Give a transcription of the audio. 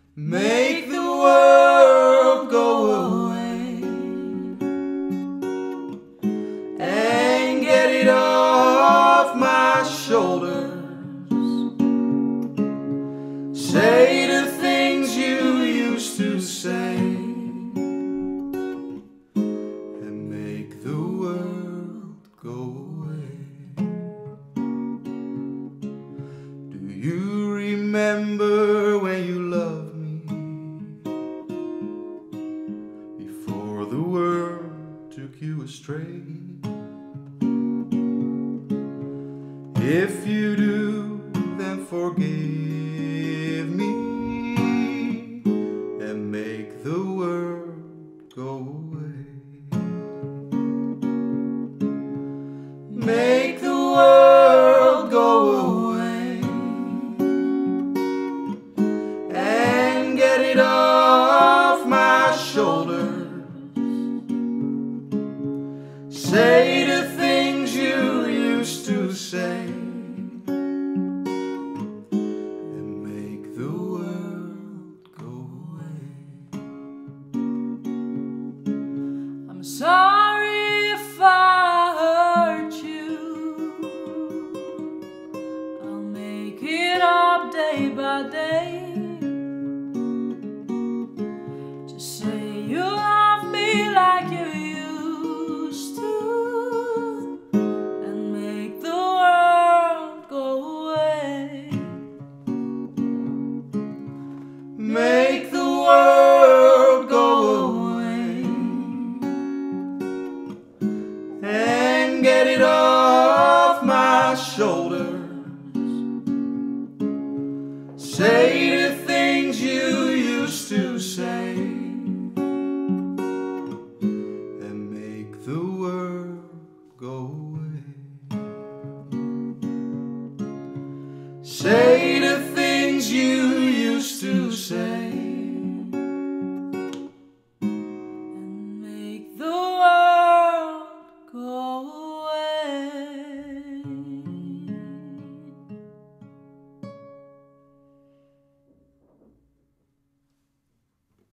make the world go away and get it off my shoulders. Say the things you used to say and make the world go away. Do you remember when you loved me before the world took you astray? If you do, then forgive me and make the world go away. Make the world go away and get it off my shoulders. Say the things you used to say and make the world go away. I'm sorry if I hurt you. I'll make it up day by day. Just say you love me like you used to and make the world go away. Make the world go away and get it off my shoulders. Say the things you used to say and make the world go away. Say the things you used to say and make the world go away.